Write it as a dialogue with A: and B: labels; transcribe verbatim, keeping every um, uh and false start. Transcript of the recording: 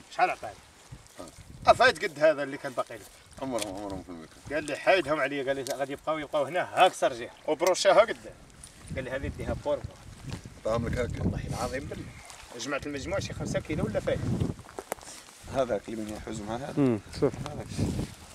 A: شحال عطاني؟ افايت قد هذا اللي كان باقي لك.
B: عمرهم عمرهم في المكان.
A: قال لي حايدهم عليا، قال لي غادي يبقاو يبقاو هنا هاك سرجيها وبروشاها قدام. قال لي هذه ديها بور
B: طعم لك هكا.
A: والله العظيم بالله جمعت المجموع شي خمسة كيلو ولا فايت.
B: هذاك اللي من يحوز مع هذا.
C: امم شوف
B: هذاك